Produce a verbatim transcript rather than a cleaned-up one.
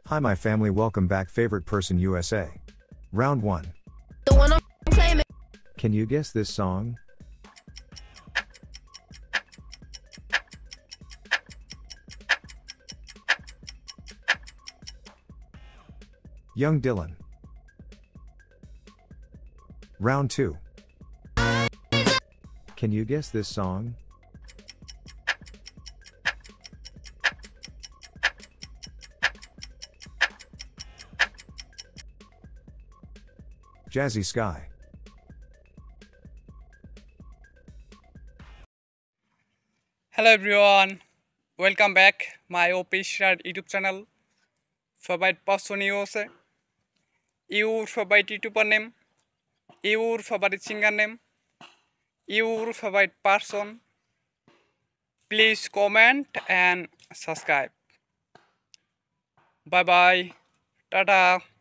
Hi my family, welcome back. Favorite person U S A. Round one. The one I'm claiming. Can you guess this song? Young Dylan. Round two. Can you guess this song? Jazzy Skye. Hello everyone, welcome back my official YouTube channel. Favorite person is your favorite YouTuber name, your favorite singer name, your favorite person. Please comment and subscribe. Bye bye. Tata.